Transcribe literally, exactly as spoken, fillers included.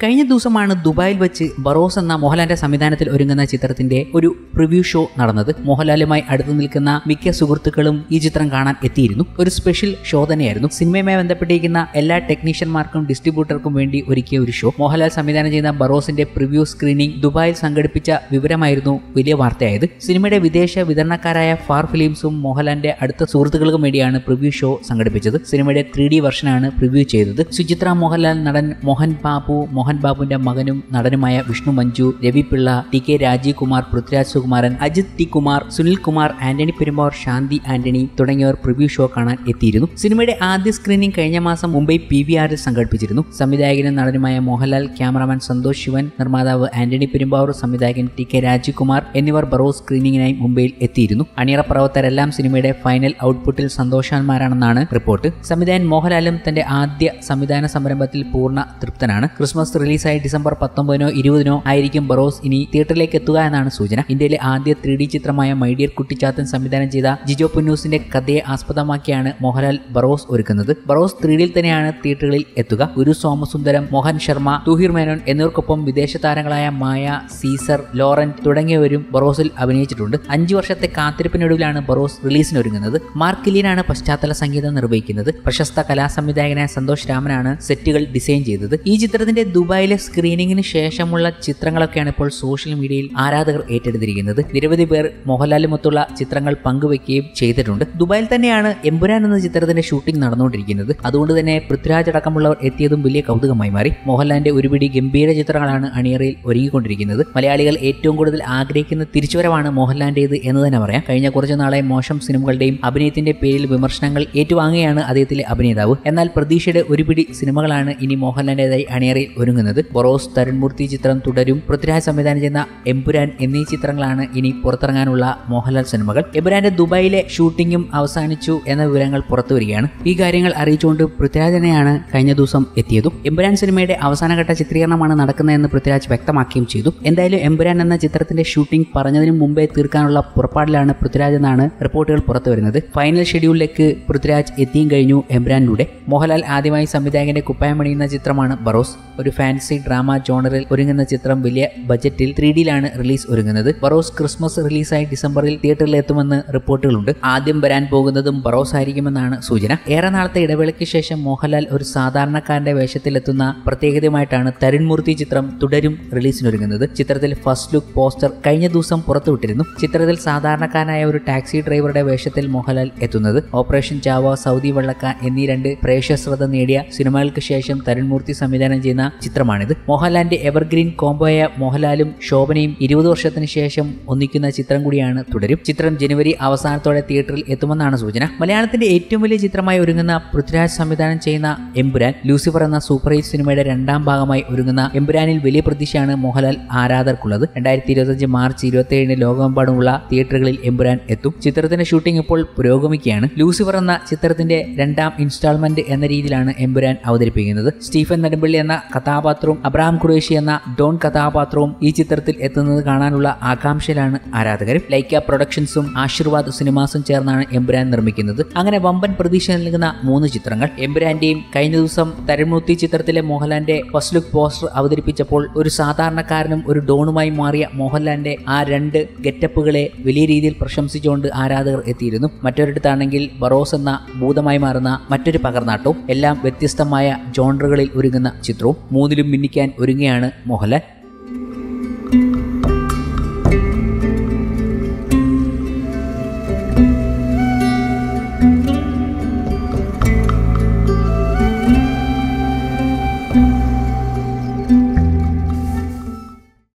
കഴിഞ്ഞ ദിവസമാണ് ദുബായിൽ വെച്ച് ബറോസ് എന്ന മോഹൻലാലിന്റെ സംവിധാനത്തിൽ ഒരുങ്ങുന്ന ചിത്രത്തിന്റെ ഒരു പ്രിവ്യൂ ഷോ നടന്നത്. മോഹൻലാലുമായി അടുത്തു നിൽക്കുന്ന മിക്ക സുഹൃത്തുക്കളും ഈ ചിത്രം കാണാൻ എത്തിയിരുന്നു. ഒരു സ്പെഷ്യൽ ഷോ തന്നെയായിരുന്നു. സിനിമയുമായി ബന്ധപ്പെട്ടിരിക്കുന്ന എല്ലാ ടെക്നീഷ്യന്മാർക്കും ഡിസ്ട്രിബ്യൂട്ടർക്കും വേണ്ടി ഒരുക്കിയ ഒരു ഷോ. മോഹൻലാൽ സംവിധാനം ചെയ്യുന്ന ബറോസിന്റെ പ്രിവ്യൂ സ്ക്രീനിംഗ് ദുബായിൽ സംഘടിപ്പിച്ച വിവരമായിരുന്നു വലിയ വാർത്തയായത്. സിനിമയുടെ വിദേശ വിതരണക്കാരായ ഫാർ ഫിലിംസും മോഹൻലാലിന്റെ അടുത്ത സുഹൃത്തുക്കൾക്കും വേണ്ടിയാണ് പ്രിവ്യൂ ഷോ സംഘടിപ്പിച്ചത്. സിനിമയുടെ ത്രീ ഡി വെർഷനാണ് പ്രിവ്യൂ ചെയ്തത്. സുചിത്ര മോഹൻലാൽ, നടൻ മോഹൻ ബാബു, മോഹൻ ബാബുവിന്റെ മകനും നടനുമായ Vishnu Manju, Ravi Pillai, T K Rajeev Kumar, Prithviraj Sukumaran, Ajith T Kumar, Sunil Kumar, Antony Perumbavoor, Shanthi Antony തുടങ്ങിയവർ പ്രിവ്യൂ ഷോ കാണാൻ എത്തിയിരുന്നു. സിനിമയുടെ ആദ്യ സ്ക്രീനിംഗ് കഴിഞ്ഞ മാസം മുംബൈ പി വി ആറിൽ സംഘടിപ്പിച്ചിരുന്നു. സംവിധായകനും നടനുമായ മോഹൻലാൽ, ക്യാമറാമാൻ സന്തോഷ് ശിവൻ, നിർമ്മാതാവ് ആന്റണി പെരുമ്പാവൂർ, സംവിധായകൻ ടി കെ രാജീവ് കുമാർ എന്നിവർ ബറോസ് സ്ക്രീനിങ്ങിനായി മുംബൈയിൽ എത്തിയിരുന്നു. അണിയറ പ്രവർത്തകരെല്ലാം സിനിമയുടെ ഫൈനൽ ഔട്ട്പുട്ടിൽ സന്തോഷവാന്മാരാണെന്നാണ് റിപ്പോർട്ട്. സംവിധായകൻ മോഹൻലാലും തന്റെ ആദ്യ സംവിധാന സംരംഭത്തിൽ പൂർണ്ണ തൃപ്തനാണ്. ക്രിസ്മസ് റിലീസായി ഡിസംബർ പത്തൊമ്പതിനോ ഇരുപതിനോ ആയിരിക്കും ബറോസ് ഇനി തിയേറ്ററിലേക്ക് എത്തുക എന്നാണ് സൂചന. ഇന്ത്യയിലെ ആദ്യ ത്രീ ഡി ചിത്രമായ മൈ ഡിയർ കുട്ടിച്ചാത്തൻ സംവിധാനം ചെയ്ത ജിജോ പുന്നൂസിന്റെ കഥയെ ആസ്പദമാക്കിയാണ് മോഹൻലാൽ ബറോസ് ഒരുക്കുന്നത്. ബറോസ് ത്രീ ഡിയിൽ തന്നെയാണ് തിയേറ്ററുകളിൽ എത്തുക. ഗുരു സോമസുന്ദരം, മോഹൻ ശർമ്മ, തുഹിർ മേനോൻ എന്നിവർക്കൊപ്പം വിദേശ താരങ്ങളായ മായ, സീസർ, ലോറന്റ് തുടങ്ങിയവരും ബറോസിൽ അഭിനയിച്ചിട്ടുണ്ട്. അഞ്ചു വർഷത്തെ കാത്തിരിപ്പിനൊടുവിലാണ് ബറോസ് റിലീസിനൊരുങ്ങുന്നത്. മാർക്ക് കിലിയനാണ് പശ്ചാത്തല സംഗീതം നിർവഹിക്കുന്നത്. പ്രശസ്ത കലാസംവിധായകനായ സന്തോഷ് രാമനാണ് സെറ്റുകൾ ഡിസൈൻ ചെയ്തത്. ഈ ചിത്രത്തിന്റെ ദുബായിലെ സ്ക്രീനിങ്ങിന് ശേഷമുള്ള ചിത്രങ്ങളൊക്കെയാണ് ഇപ്പോൾ സോഷ്യൽ മീഡിയയിൽ ആരാധകർ ഏറ്റെടുത്തിരിക്കുന്നത്. നിരവധി പേർ മോഹൻലാലുമൊത്തുള്ള ചിത്രങ്ങൾ പങ്കുവെക്കുകയും ചെയ്തിട്ടുണ്ട്. ദുബായിൽ തന്നെയാണ് എമ്പുരാൻ എന്ന ചിത്രത്തിന്റെ ഷൂട്ടിംഗ് നടന്നുകൊണ്ടിരിക്കുന്നത്. അതുകൊണ്ട് തന്നെ പൃഥ്വിരാജ് അടക്കമുള്ളവർ എത്തിയതും വലിയ കൗതുകമായി മാറി. മോഹൻലാലിന്റെ ഒരുപിടി ഗംഭീര ചിത്രങ്ങളാണ് അണിയറയിൽ ഒരുങ്ങിക്കൊണ്ടിരിക്കുന്നത്. മലയാളികൾ ഏറ്റവും കൂടുതൽ ആഗ്രഹിക്കുന്ന തിരിച്ചുവരവാണ് മോഹൻലാലിന്റേത് എന്ന് തന്നെ പറയാം. കഴിഞ്ഞ കുറച്ചു നാളെ മോശം സിനിമകളുടെയും അഭിനയത്തിന്റെ പേരിൽ വിമർശനങ്ങൾ ഏറ്റുവാങ്ങുകയാണ് അദ്ദേഹത്തിലെ അഭിനേതാവ്. എന്നാൽ പ്രതീക്ഷയുടെ ഒരുപിടി സിനിമകളാണ് ഇനി മോഹൻലാലിന്റേതായി അണിയറയിൽ ഒരുങ്ങുന്നത്. ബറോസ്, തരുൺമൂർത്തി ചിത്രം തുടരും, പൃഥ്വിരാജ് സംവിധാനം ചെയ്യുന്ന എമ്പുരാൻ എന്നീ ചിത്രങ്ങളാണ് ഇനി പുറത്തിറങ്ങാനുള്ള മോഹൻലാൽ സിനിമകൾ. എമ്പുരാന്റെ ദുബായിലെ ഷൂട്ടിംഗും അവസാനിച്ചു എന്ന വിവരങ്ങൾ പുറത്തു വരികയാണ്. ഈ കാര്യങ്ങൾ അറിയിച്ചുകൊണ്ട് പൃഥ്വിരാജ് തന്നെയാണ് കഴിഞ്ഞ ദിവസം എത്തിയതും. എമ്പുരാൻ സിനിമയുടെ അവസാനഘട്ട ചിത്രീകരണമാണ് നടക്കുന്നതെന്ന് പൃഥ്വിരാജ് വ്യക്തമാക്കുകയും ചെയ്തു. എന്തായാലും എമ്പുരാൻ എന്ന ചിത്രത്തിന്റെ ഷൂട്ടിംഗ് പറഞ്ഞതിന് മുമ്പേ തീർക്കാനുള്ള പുറപ്പാടിലാണ് പൃഥ്വിരാജ് എന്നാണ് റിപ്പോർട്ടുകൾ പുറത്തു വരുന്നത്. ഫൈനൽ ഷെഡ്യൂളിലേക്ക് പൃഥ്വിരാജ് എത്തിയും കഴിഞ്ഞു എമ്പുരാനിലൂടെ. മോഹൻലാൽ ആദ്യമായി സംവിധായകന്റെ കുപ്പായം അണിയുന്ന ചിത്രമാണ് ബറോസ്. ഒരു ഫാൻസി ഡ്രാമ ജോണറിൽ ഒരുങ്ങുന്ന ചിത്രം വലിയ ബജറ്റിൽ ത്രീ ഡിയിലാണ് റിലീസ് ഒരുങ്ങുന്നത്. ബറോസ് ക്രിസ്മസ് റിലീസായി ഡിസംബറിൽ തിയേറ്ററിൽ എത്തുമെന്ന് റിപ്പോർട്ടുകളുണ്ട്. ആദ്യം വരാൻ പോകുന്നതും ബറോസ് ആയിരിക്കുമെന്നാണ് സൂചന. ഏറെ നാളത്തെ ഇടവേളയ്ക്ക് ശേഷം മോഹൻലാൽ ഒരു സാധാരണക്കാരന്റെ വേഷത്തിലെത്തുന്ന പ്രത്യേകതയുമായിട്ടാണ് തരുൺമൂർത്തി ചിത്രം തുടരും റിലീസിനൊരുങ്ങുന്നത്. ചിത്രത്തിൽ ഫസ്റ്റ് ലുക്ക് പോസ്റ്റർ കഴിഞ്ഞ ദിവസം പുറത്തുവിട്ടിരുന്നു. ചിത്രത്തിൽ സാധാരണക്കാരനായ ഒരു ടാക്സി ഡ്രൈവറുടെ വേഷത്തിൽ മോഹൻലാൽ എത്തുന്നത്. ഓപ്പറേഷൻ ചാവ, സൗദി വെള്ളക്ക എന്നീ രണ്ട് പ്രേക്ഷക ശ്രദ്ധ നേടിയ സിനിമകൾക്ക് ശേഷം തരുൺമൂർത്തി സംവിധാനം ചെയ്യുന്ന ചിത്രമാണിത്. മോഹൻലാലിന്റെ എവർഗ്രീൻ കോംബോയ മോഹൻലാലും ശോഭനയും ഇരുപത് വർഷത്തിന് ശേഷം ഒന്നിക്കുന്ന ചിത്രം കൂടിയാണ് തുടരും. ചിത്രം ജനുവരി അവസാനത്തോടെ തിയേറ്ററിൽ എത്തുമെന്നാണ് സൂചന. മലയാളത്തിന്റെ ഏറ്റവും വലിയ ചിത്രമായി ഒരുങ്ങുന്ന പൃഥ്വിരാജ് സംവിധാനം ചെയ്യുന്ന എമ്പുരാൻ, ലൂസിഫർ എന്ന സൂപ്പർ ഹിറ്റ് സിനിമയുടെ രണ്ടാം ഭാഗമായി ഒരുങ്ങുന്ന എമ്പുരാനിൽ വലിയ പ്രതീക്ഷയാണ് മോഹൻലാൽ ആരാധകർക്കുള്ളത്. രണ്ടായിരത്തി ഇരുപത്തിയഞ്ച് മാർച്ച് ഇരുപത്തി ഏഴിന് ലോകമെമ്പാടുമുള്ള തിയേറ്ററുകളിൽ എമ്പുരാൻ എത്തും. ചിത്രത്തിന്റെ ഷൂട്ടിംഗ് ഇപ്പോൾ പുരോഗമിക്കുകയാണ്. ലൂസിഫർ എന്ന ചിത്രത്തിന്റെ രണ്ടാം ഇൻസ്റ്റാൾമെന്റ് എന്ന രീതിയിലാണ് എമ്പുരാൻ അവതരിപ്പിക്കുന്നത്. സ്റ്റീഫൻ നെടുമ്പള്ളി എന്ന കഥാപാത്രവും അബ്രഹാം ഖുറേഷി എന്ന ഡോൺ കഥാപാത്രവും ഈ ചിത്രത്തിൽ എത്തുന്നത് കാണാനുള്ള ആകാംക്ഷയിലാണ് ആരാധകർ. ലൈക്ക പ്രൊഡക്ഷൻസും ആശീർവാദ് സിനിമാസും ചേർന്നാണ് എമ്പുരാൻ നിർമ്മിക്കുന്നത്. അങ്ങനെ വമ്പൻ പ്രതീക്ഷ നൽകുന്ന മൂന്ന് ചിത്രങ്ങൾ. എമ്പുരാന്റെയും കഴിഞ്ഞ ദിവസം തരുൺമൂർത്തി ചിത്രത്തിലെ മോഹൻലാലിന്റെ ഫസ്റ്റ് ലുക്ക് പോസ്റ്റർ അവതരിപ്പിച്ചപ്പോൾ ഒരു സാധാരണക്കാരനും ഒരു ഡോണുമായി മാറിയ മോഹൻലാലിന്റെ ആ രണ്ട് ഗെറ്റപ്പുകളെ വലിയ രീതിയിൽ പ്രശംസിച്ചുകൊണ്ട് ആരാധകർ എത്തിയിരുന്നു. മറ്റൊരിടത്താണെങ്കിൽ ബറോസ് എന്ന ഭൂതമായി മാറുന്ന മറ്റൊരു പകർന്നാട്ടവും. എല്ലാം വ്യത്യസ്തമായ ജോണറുകളിൽ ഒരുങ്ങുന്ന ചിത്രവും. മൂന്നിലും മിന്നിക്കാൻ ഒരുങ്ങുകയാണ് മോഹൻലാൽ.